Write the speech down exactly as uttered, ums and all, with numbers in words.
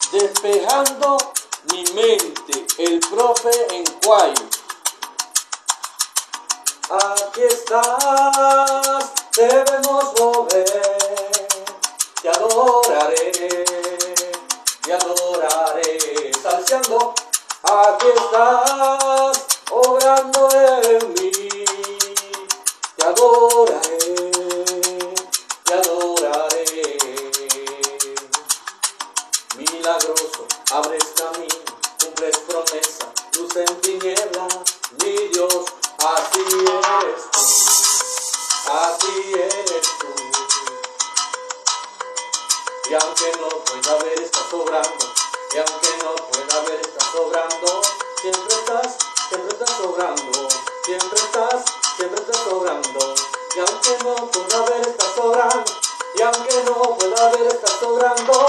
despejando mi mente, el profe en Cuayo. Aquí estás, debemos volver, te adoraré, te adoraré, salseando. Aquí estás, obrando en mí, te adoraré, te adoraré. Milagroso, abres camino, cumples promesa, luz en tinieblas, mi Dios, así eres tú, así eres tú. Y aunque no pueda ver, estás obrando, y aunque no pueda ver, estás obrando, siempre estás, siempre estás obrando, siempre estás, siempre estás obrando. Y aunque no pueda ver, estás obrando, y aunque no pueda ver, estás obrando.